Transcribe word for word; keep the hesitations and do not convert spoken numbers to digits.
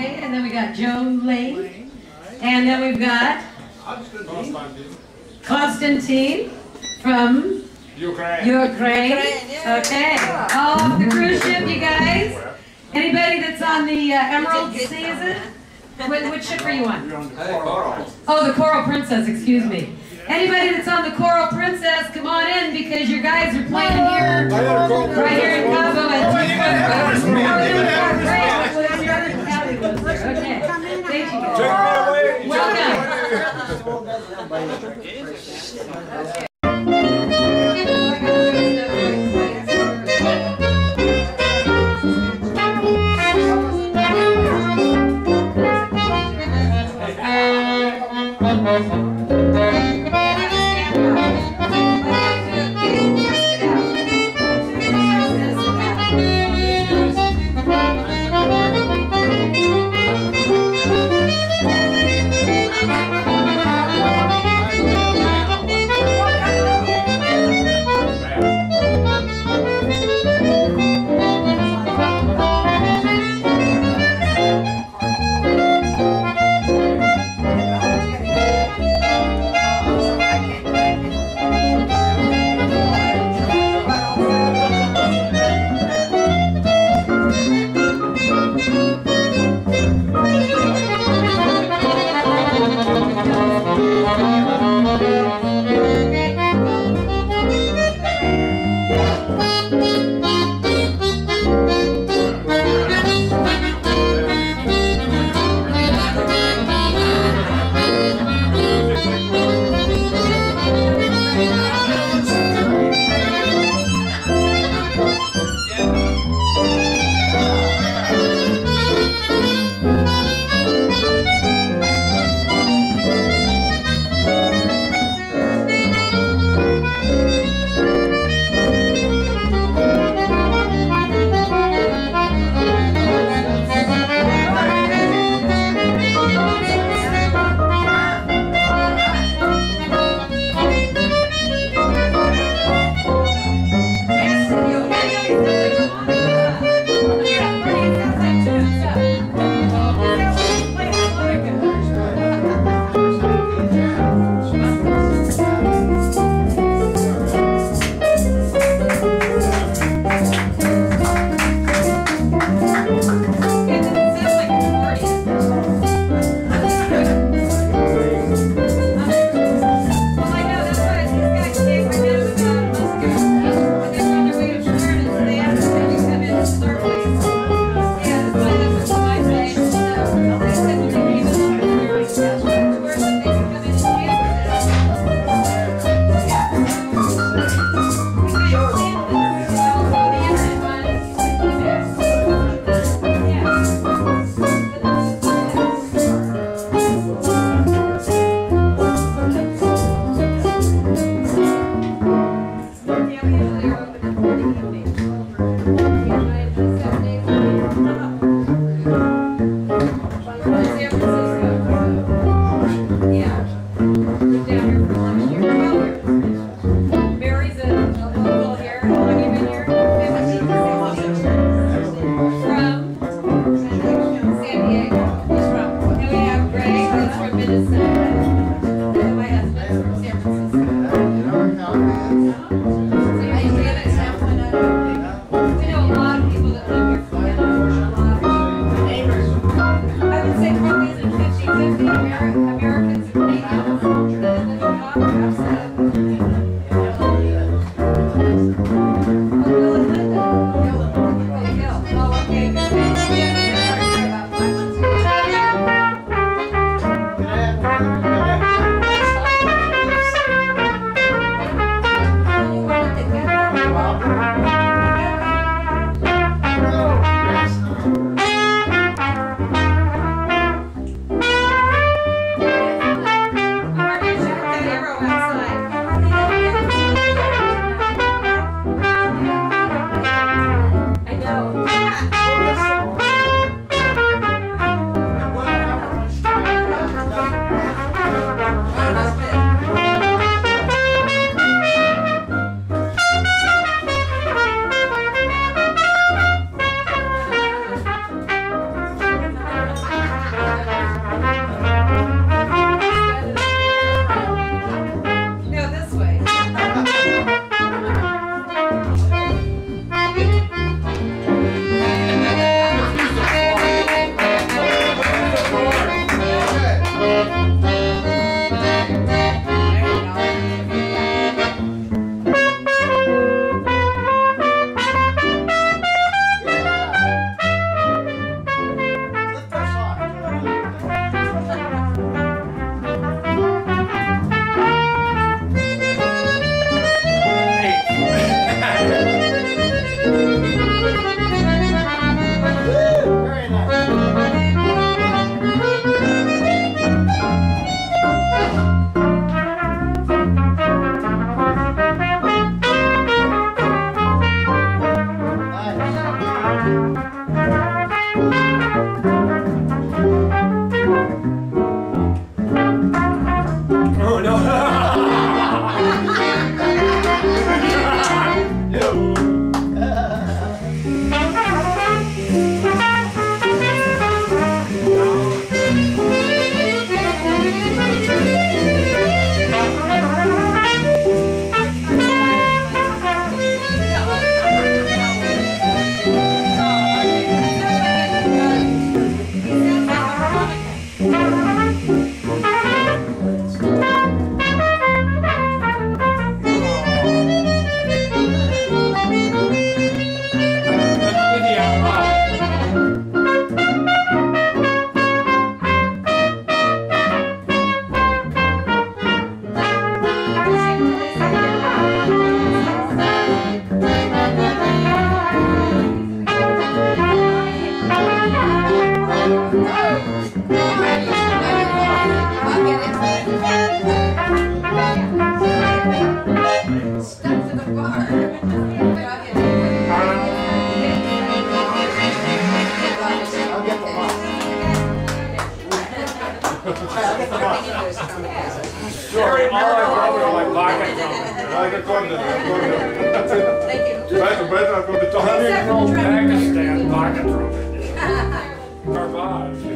Okay, and then we got Joe Lane. And then we've got Constantine from Ukraine. Ukraine. Okay, all off the cruise ship, you guys. Anybody that's on the uh, Emerald Sea, is it? What, which ship are you on? Oh, the Coral Princess, excuse me. Anybody that's on the Coral Princess, come on in because your guys are playing here, right here in Cabo. Okay, thank you guys. Welcome. Sorry, all I brought was my pocket drum. Thank you. Better, better, I'm going to talk. Pakistan pocket drum. Garbage.